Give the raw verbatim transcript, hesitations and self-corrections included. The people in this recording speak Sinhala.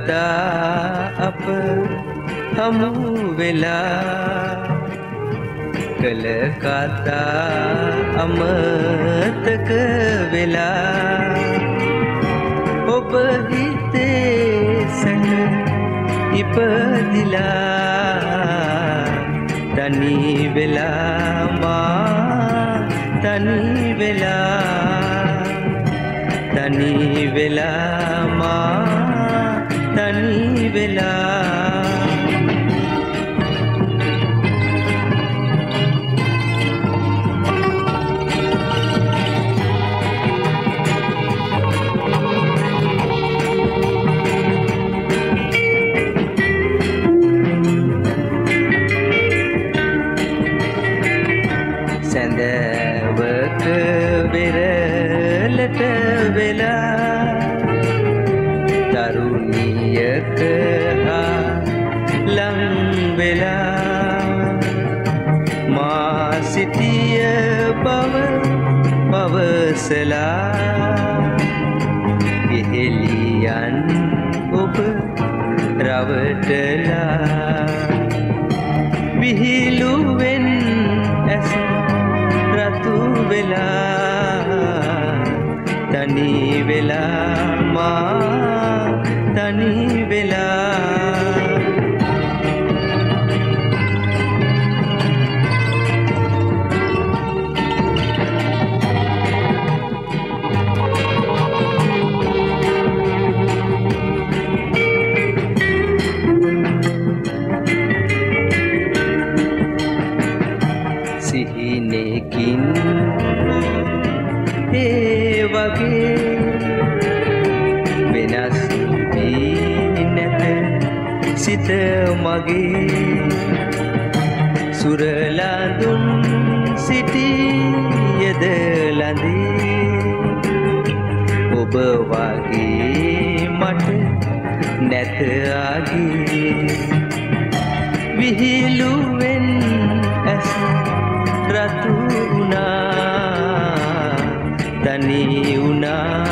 කවදා අප හමු වෙලා කල කතා අමතක වෙලා ඔබ හිතේ සැන ඉපදිලා තනි වෙලා මා තනි වෙලා තනි වෙලා මා තනි වෙලා සැඳවක වෙරළට වෙලා තරුණියක හා ලං වෙලා මා සිටිය බව පවසලා ගෙහෙලියන් ඔබ රවටලා විහිළුවෙන් ඇස රතු වෙලා තනි වෙලා මා තනි වෙලා සිහිනකින් ඒ වගේ වෙනස් වී නැත සිත මගේ සුරලඳුන් සිටියද ලඳේ ඔබ වගේ මට නැත ආගේ විහිළුවෙන් ඇස රතු වුණා තනි වුණා